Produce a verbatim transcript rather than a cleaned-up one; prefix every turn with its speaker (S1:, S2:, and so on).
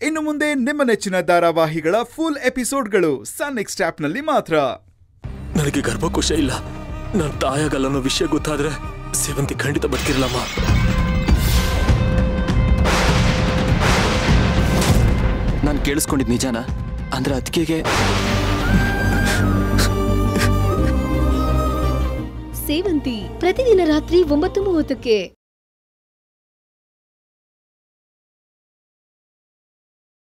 S1: ಇನ್ನು ಮುಂದೆ ನಿಮ್ಮ ನೆಚ್ಚಿನ ಧಾರಾವಾಹಿಗಳ ಫುಲ್ ಎಪಿಸೋಡ್ಗಳು ಸನ್ ನೆಕ್ಸ್ಟ್ ಆಪ್ನಲ್ಲಿ ಮಾತ್ರ.
S2: ನನಗೆ ಗರ್ಭಕೋಶ ಇಲ್ಲ. ನನ್ನ ತಾಯಾಗಲ್ಲ ಅನ್ನೋ ವಿಷಯ ಗೊತ್ತಾದ್ರೆ ಸೇವಂತಿ ಖಂಡಿತ ಬರ್ತಿರಲ್ಲಮ್ಮ.
S3: ನಾನು ಕೇಳಿಸ್ಕೊಂಡಿದ್ ನಿಜಾನ? ಅಂದ್ರೆ ಅದಕ್ಕೆ
S4: ಸೇವಂತಿ ಪ್ರತಿದಿನ ರಾತ್ರಿ ಒಂಬತ್ತು ಮೂವತ್ತಕ್ಕೆ